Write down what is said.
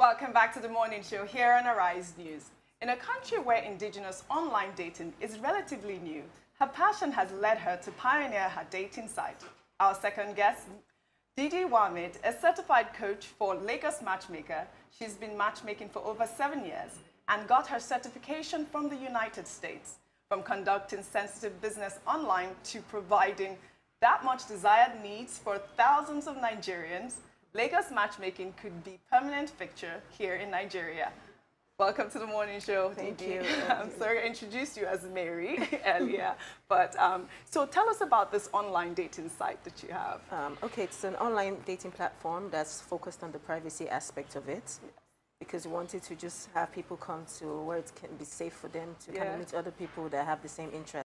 Welcome back to the morning show here on Arise News. In a country where indigenous online dating is relatively new, her passion has led her to pioneer her dating site. Our second guest, Didi Wamid, a certified coach for Lagosmatchmaker. She's been matchmaking for over 7 years and got her certification from the United States. From conducting sensitive business online to providing that much desired needs for thousands of Nigerians, Lagos matchmaking could be a permanent fixture here in Nigeria. Welcome to the morning show, Thank Didi. you. I'm sorry I introduced you as Mary earlier, but so tell us about this online dating site that you have. Okay, it's an online dating platform that's focused on the privacy aspect of it, because we wanted to just have people come to where it can be safe for them to kind of meet other people that have the same interests.